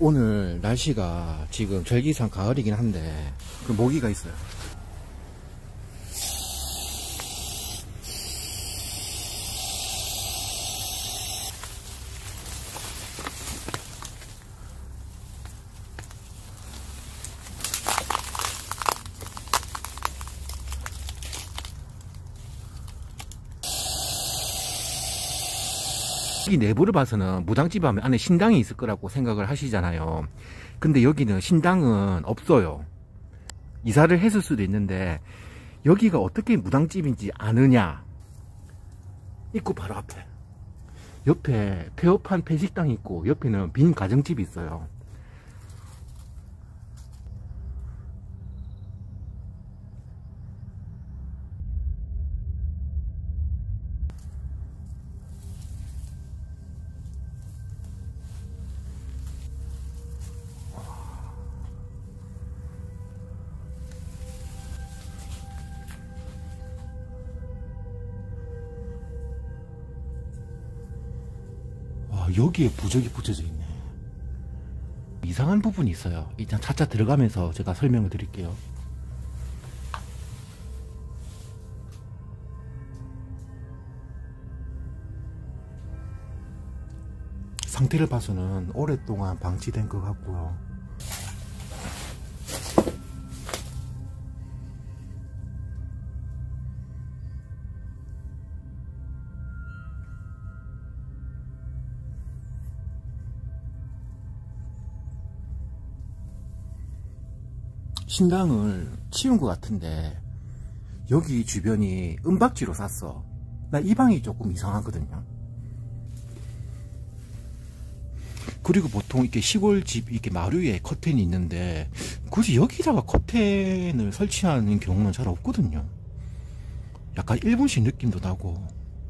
오늘 날씨가 지금 절기상 가을이긴 한데 그 모기가 있어요. 이 내부를 봐서는 무당집 하면 안에 신당이 있을 거라고 생각을 하시잖아요. 근데 여기는 신당은 없어요. 이사를 했을 수도 있는데 여기가 어떻게 무당집인지 아느냐. 입구 바로 앞에 옆에 폐업한 폐식당이 있고 옆에는 빈 가정집이 있어요. 여기에 부적이 붙여져 있네. 이상한 부분이 있어요. 일단 차차 들어가면서 제가 설명을 드릴게요. 상태를 봐서는 오랫동안 방치된 것 같고요. 신당을 치운 것 같은데 여기 주변이 은박지로 쌌어. 나 이 방이 조금 이상하거든요. 그리고 보통 이렇게 시골집 이렇게 마루에 커튼이 있는데 굳이 여기다가 커튼을 설치하는 경우는 잘 없거든요. 약간 일본식 느낌도 나고.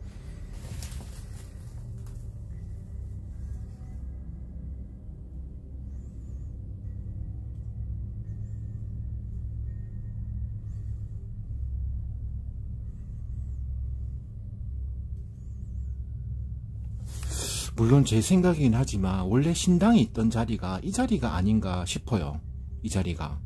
물론 제 생각이긴 하지만 원래 신당이 있던 자리가 이 자리가 아닌가 싶어요. 이 자리가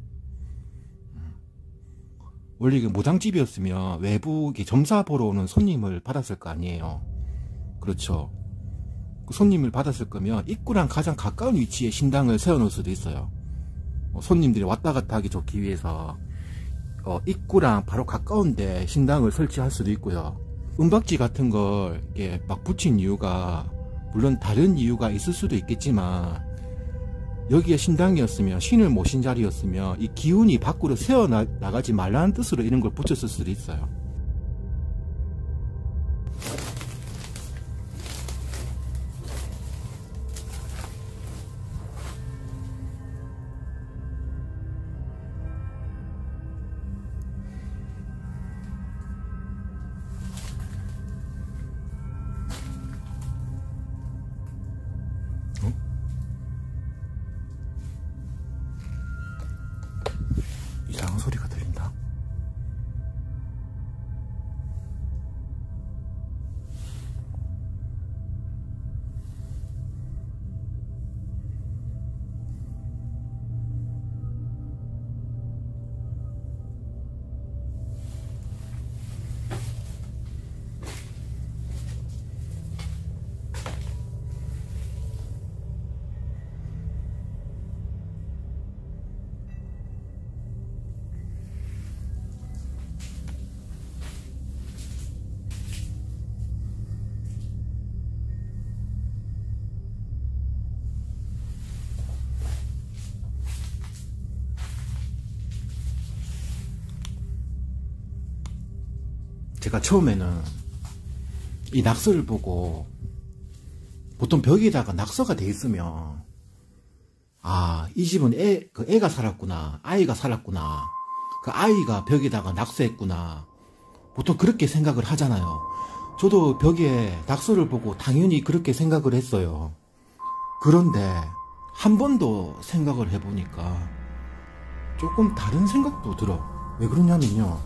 원래 이게 무당집이었으면 외부 점사 보러 오는 손님을 받았을 거 아니에요. 그렇죠. 그 손님을 받았을 거면 입구랑 가장 가까운 위치에 신당을 세워놓을 수도 있어요. 손님들이 왔다 갔다 하기 좋기 위해서 입구랑 바로 가까운데 신당을 설치할 수도 있고요. 은박지 같은 걸 이렇게 막 붙인 이유가 물론 다른 이유가 있을 수도 있겠지만 여기에 신당이었으면 신을 모신 자리였으면 이 기운이 밖으로 새어나가지 말라는 뜻으로 이런 걸 붙였을 수도 있어요. 이상한 소리가 들린다. 제가 처음에는 이 낙서를 보고 보통 벽에다가 낙서가 돼 있으면 이 집은 애가 살았구나, 아이가 살았구나, 그 아이가 벽에다가 낙서했구나, 보통 그렇게 생각을 하잖아요. 저도 벽에 낙서를 보고 당연히 그렇게 생각을 했어요. 그런데 한 번 더 생각을 해보니까 조금 다른 생각도 들어. 왜 그러냐면요,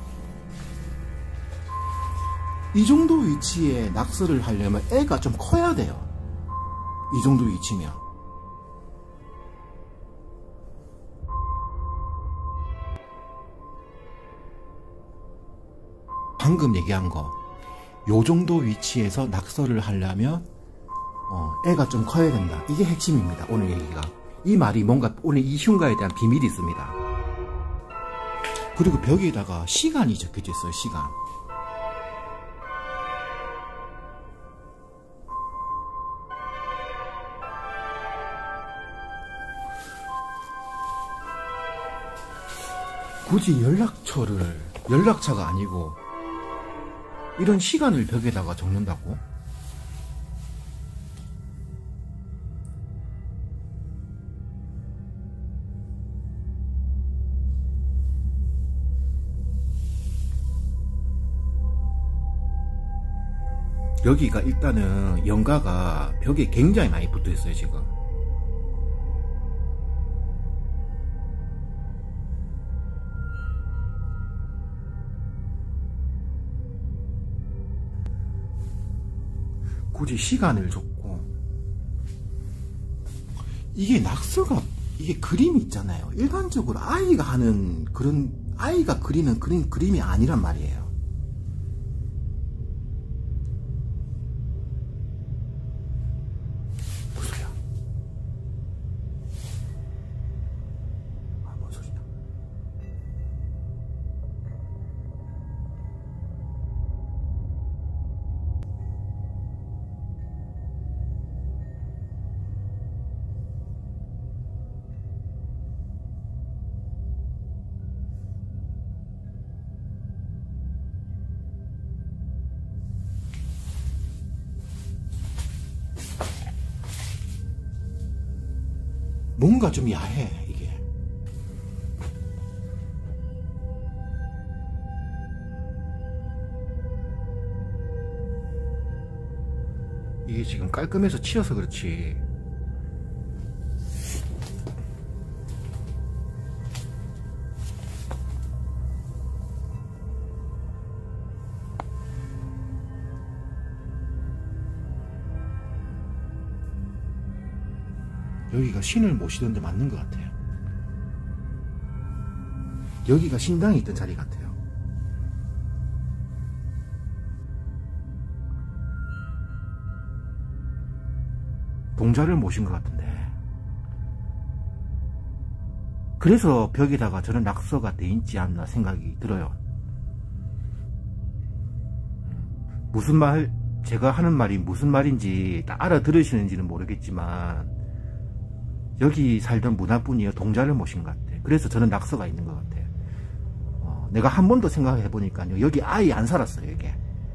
이 정도 위치에 낙서를 하려면 애가 좀 커야 돼요. 이 정도 위치면. 방금 얘기한 거, 요 정도 위치에서 낙서를 하려면 애가 좀 커야 된다. 이게 핵심입니다. 오늘 얘기가. 이 말이 뭔가 오늘 이 흉가에 대한 비밀이 있습니다. 그리고 벽에다가 시간이 적혀져 있어요. 시간. 굳이 연락처가 아니고 이런 시간을 벽에다가 적는다고? 여기가 일단은 연가가 벽에 굉장히 많이 붙어 있어요. 지금 굳이 시간을 줬고, 이게 낙서가, 이게 그림이 있잖아요. 일반적으로 아이가 하는 그런, 아이가 그리는 그림이 아니란 말이에요. 무슨 소리야? 뭔 소리야? 뭔가 좀 야해, 이게. 이게 지금 깔끔해서 치여서 그렇지. 여기가 신을 모시던 데 맞는 것 같아요. 여기가 신당이 있던 자리 같아요. 동자를 모신 것 같은데. 그래서 벽에다가 저런 낙서가 돼 있지 않나 생각이 들어요. 무슨 말, 제가 하는 말이 무슨 말인지 다 알아들으시는지는 모르겠지만 여기 살던 문화분이요, 동자를 모신 것 같아. 그래서 저는 낙서가 있는 것 같아. 내가 한 번 더 생각해 보니까요, 여기 아이 안 살았어요, 이게.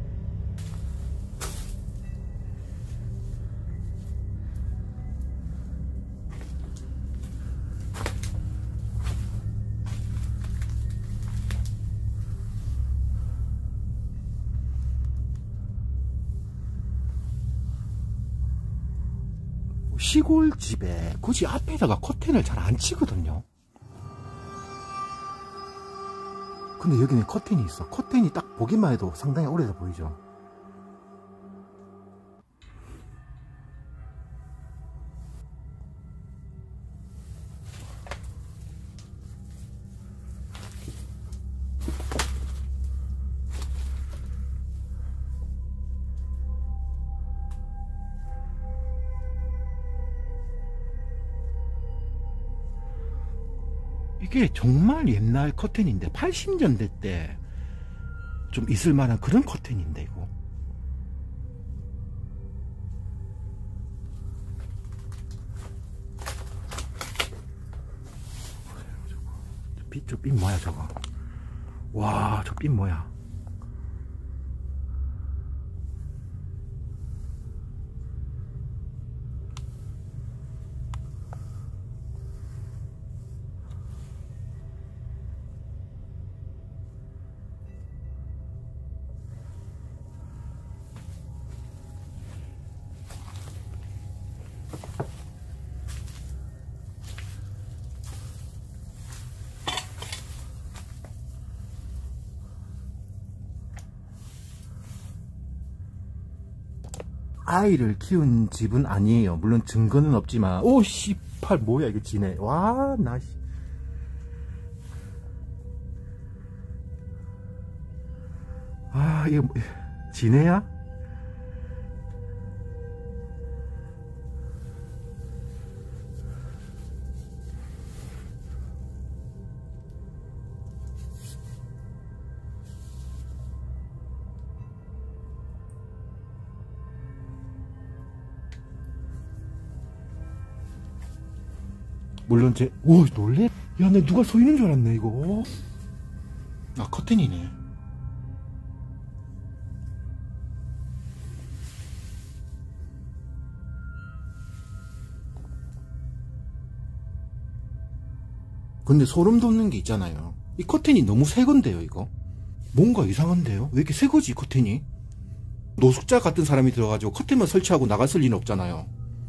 시골집에 굳이 앞에다가 커튼을 잘 안 치거든요. 근데 여기는 커튼이 있어. 커튼이 딱 보기만 해도 상당히 오래돼 보이죠. 이게 정말 옛날 커튼인데 80년대 때 좀 있을 만한 그런 커튼인데 이거. 저 빛 뭐야 저거. 와, 저 빛 뭐야. 아이를 키운 집은 아니에요. 물론 증거는 없지만. 오 씨발 뭐야 이거 지네. 와 나 씨. 아 이게 뭐, 지네야? 물론 오, 놀래? 야, 내 누가 서 있는 줄 알았네, 이거. 아, 커튼이네. 근데 소름 돋는 게 있잖아요. 이 커튼이 너무 새 건데요, 이거. 뭔가 이상한데요? 왜 이렇게 새 거지, 커튼이? 노숙자 같은 사람이 들어가지고 커튼만 설치하고 나갔을 리는 없잖아요.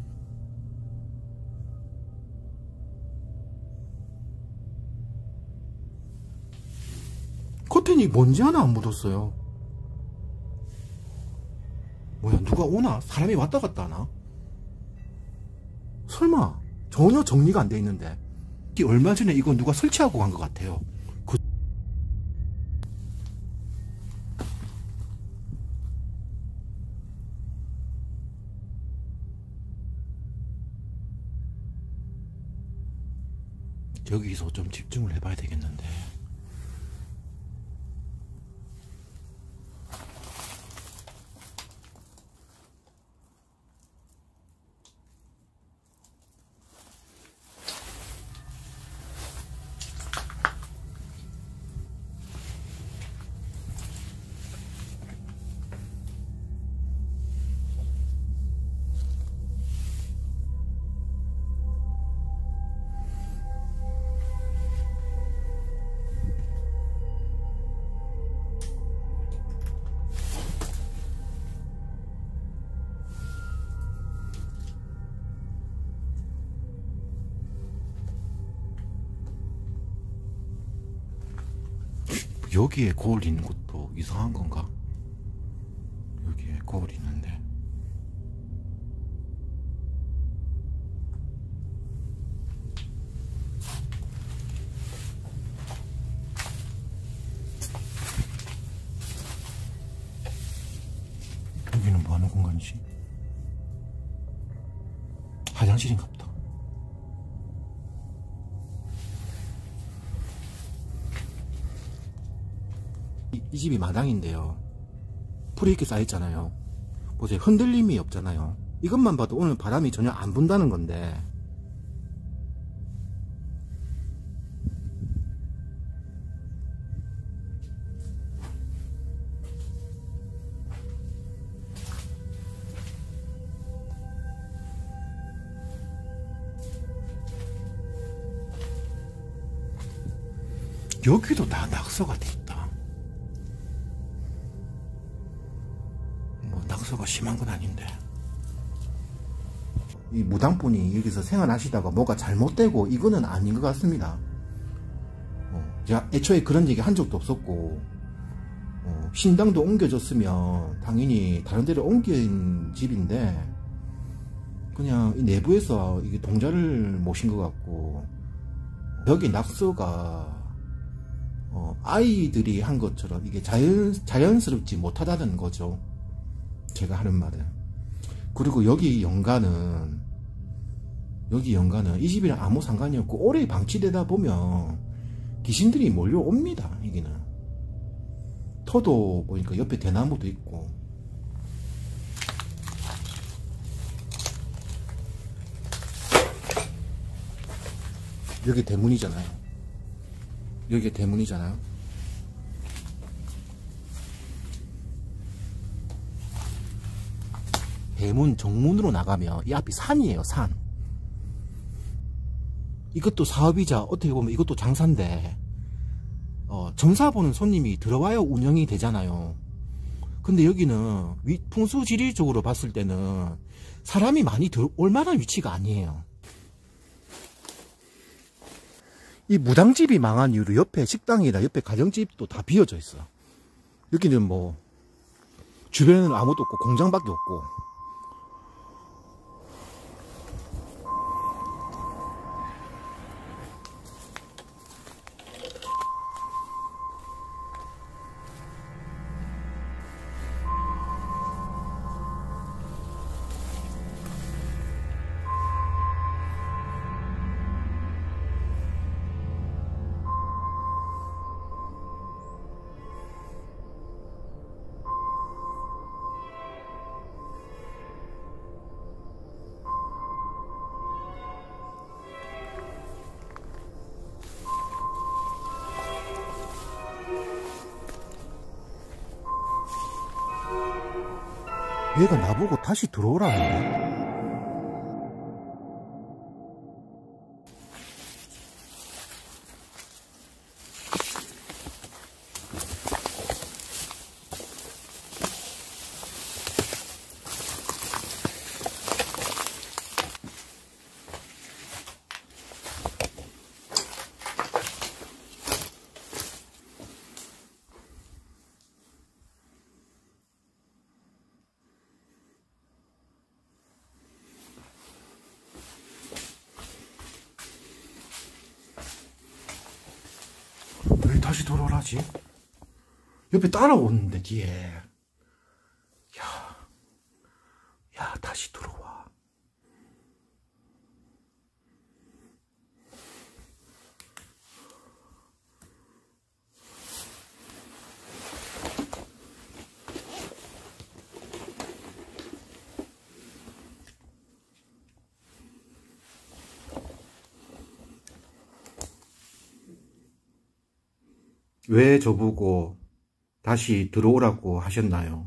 커튼이 먼지 하나 안 묻었어요. 뭐야, 누가 오나? 사람이 왔다 갔다 하나? 설마 전혀 정리가 안 돼 있는데 얼마 전에 이거 누가 설치하고 간 것 같아요. 여기서 좀 집중을 해봐야 되겠는데. 여기에 거울 있는 것도 이상한 건가? 여기에 거울 있는데. 여기는 뭐 하는 공간이지? 화장실인가 보다. 이 집이 마당인데요. 풀이 이렇게 쌓여있잖아요. 보세요. 흔들림이 없잖아요. 이것만 봐도 오늘 바람이 전혀 안 분다는 건데. 여기도 다 낙서가 돼 있다. 뭐 낙서가 심한 건 아닌데. 이 무당분이 여기서 생활하시다가 뭐가 잘못되고 이거는 아닌 것 같습니다. 제가 애초에 그런 얘기 한 적도 없었고, 신당도 옮겨졌으면 당연히 다른 데로 옮긴 집인데 그냥 이 내부에서 이게 동자를 모신 것 같고, 여기 낙서가 아이들이 한 것처럼 이게 자연스럽지 못하다는 거죠. 제가 하는 말은. 그리고 여기 연가는 이 집이랑 아무 상관이 없고, 오래 방치되다 보면 귀신들이 몰려옵니다. 여기는 터도 보니까 옆에 대나무도 있고. 여기 대문이잖아요. 여기가 대문이잖아요. 대문 정문으로 나가면 이 앞이 산이에요. 산. 이것도 사업이자 어떻게 보면 이것도 장사인데, 점사 보는 손님이 들어와야 운영이 되잖아요. 근데 여기는 풍수지리적으로 봤을 때는 사람이 많이 들어올 만한 위치가 아니에요. 이 무당집이 망한 이후로 옆에 식당이나 옆에 가정집도 다 비어져 있어. 여기는 뭐 주변에는 아무것도 없고 공장밖에 없고. 얘가 나보고 다시 들어오라는데? 왜 다시 돌아오라지? 옆에 따라오는데 뒤에. 야 다시 들어와. 왜 저보고 다시 들어오라고 하셨나요?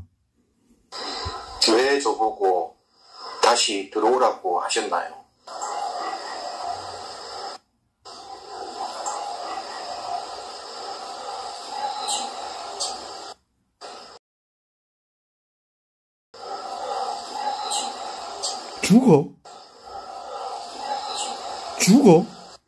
왜 저보고 다시 들어오라고 하셨나요? 죽어? 죽어?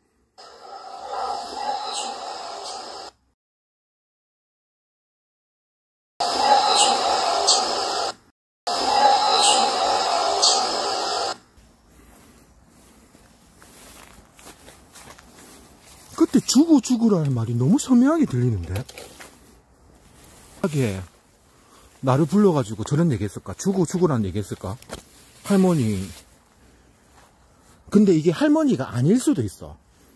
그때 죽으라는 말이 너무 선명하게 들리는데? 하게 나를 불러가지고 저런 얘기 했을까? 죽으라는 얘기 했을까? 할머니. 근데 이게 할머니가 아닐 수도 있어.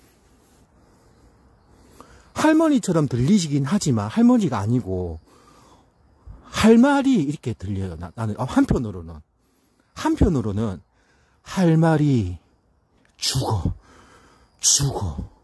할머니처럼 들리시긴 하지만 할머니가 아니고 할 말이 이렇게 들려요. 나는 한편으로는 할 말이 죽어